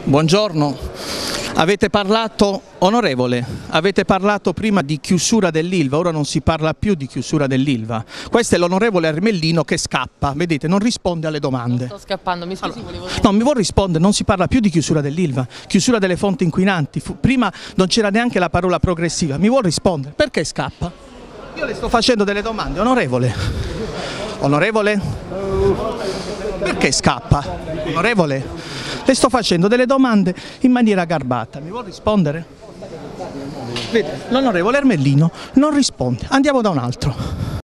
Buongiorno. Avete parlato, onorevole, avete parlato prima di chiusura dell'Ilva, ora non si parla più di chiusura dell'Ilva. Questo è l'onorevole Armellino che scappa, vedete, non risponde alle domande. Non sto scappando, mi scusi, allora, no, mi vuol rispondere, non si parla più di chiusura dell'Ilva, chiusura delle fonti inquinanti, prima non c'era neanche la parola progressiva, mi vuol rispondere, perché scappa? Io le sto facendo delle domande, onorevole. Onorevole? Perché scappa? Onorevole? Le sto facendo delle domande in maniera garbata, mi vuol rispondere? Vede, l'onorevole Armellino non risponde, andiamo da un altro.